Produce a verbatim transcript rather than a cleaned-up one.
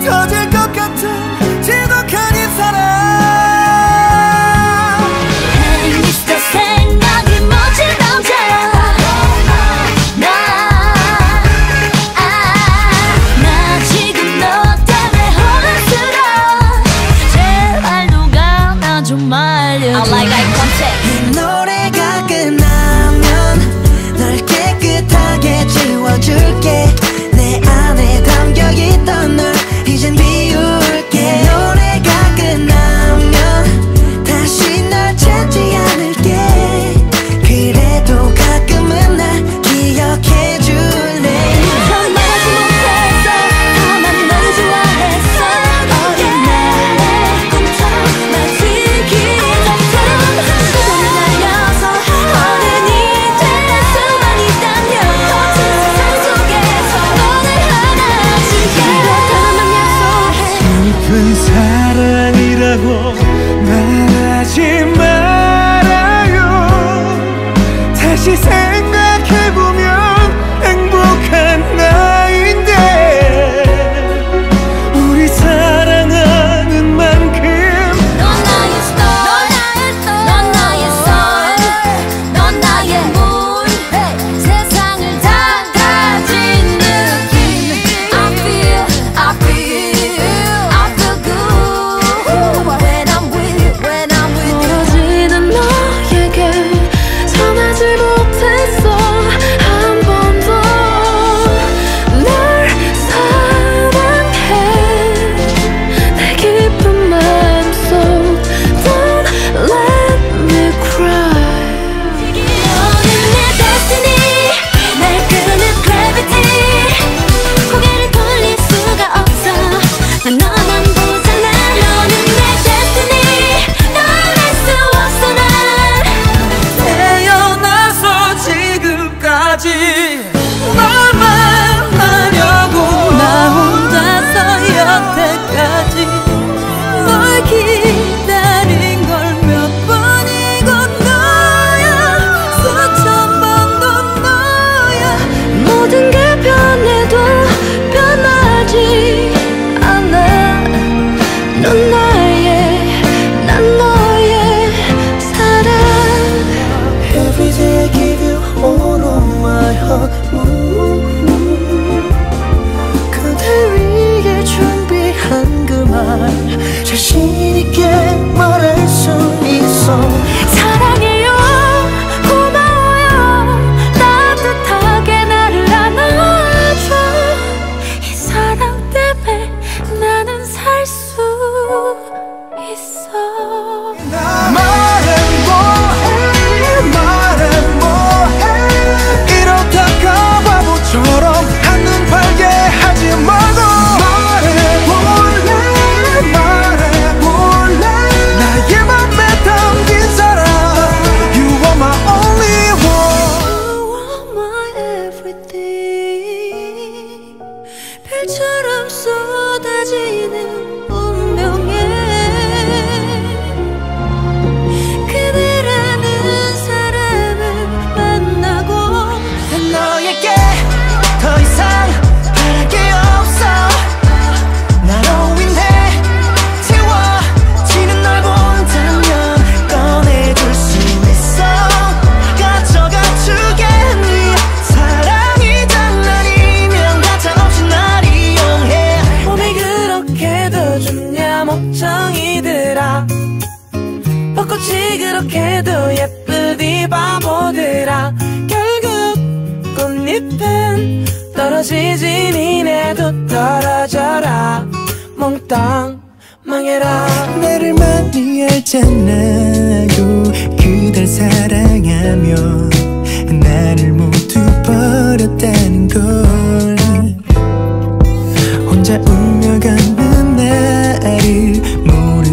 터질 것 같은 지독한 이 사랑. Hey 미스터 생각이 멋진 남자. 나, 아, 나 지금 너 때문에 혼란스러워. 제발 누가 나 좀 말려줘. I like eye contact. 이 노래가 끝나면 널 깨끗하게 지워줄게. 내 안에 담겨있던 널 이젠 비울게. 노래가 끝나면 다시 널 찾지 않을게. 그래도 가끔은 날 기억해줄래. 참 말하지 못했어. 다만 널 좋아했어. 어린 내 꿈처럼 날 지키던 시간을 날려서 어른이 될 수만 있다면 거친 세상 속에서 너를 하나씩 그렇다면 약속해. 슬픈 사랑이라고 말하지 말아요. 다시 생각해보면 행복한 나인데 우리 사랑하는 만큼. 넌 나의 star, 넌 나의 sun, 넌 나의 moon. 세상을 다 가진 느낌. I feel, I feel, I feel good when I'm with you, when I'm with you. 멀어지는 너에게 전하지 못했어. 한 번 더 널 사랑해. 내 깊은 마음속 Don't let me cry. 너는 내 destiny, 날 끄는 gravity. 고개를 돌릴 수가 없어. 난 너만 보잖아. 너는 내 destiny, 넌 알 수 없어. 난 태어나서 지금까지 널 만나려고 나 혼자서 여태까지 널 기다린 걸 몇 번이고 너야. 수천 번도 너야. 모든 게 변해도 변하지 않아. 넌 나의, 난 너의 사랑. Every day I give you all of my heart. 그대 위해 준비한 그 말 자신 있게 말할 수 있어. 사랑해요, 고마워요. 따뜻하게 나를 안아줘. 이 사랑 때문에 나는 살 수 있어. 말해 뭐해 말해 뭐해. 이러다가 바보처럼 한눈 팔게 하지 말고 말해 볼래 말해 볼래. 나의 맘에 담긴 사랑. You are my only one. You are my everything. 별처럼 쏟아지는 운명에 그대라는 사람을 만나고 너에게 더 이상 바랄 게 없어. 나로 인해 채워지는 널 본다면 꺼내줄 수 있어. 가져가 주겠니. 사랑이 장난이면 가차없이 날 이용해. 몸이 그렇게 더 좋냐 멍청이들아. 벚꽃이 그렇게도 예쁘디 바보들아. 결국 꽃잎은 떨어지지. 니네도 떨어져라 몽땅 망해라. 나를 많이 알잖아요. 그댈 사랑하며 나를 모두 버렸다는 걸. 혼자 울며 가는 나를 모른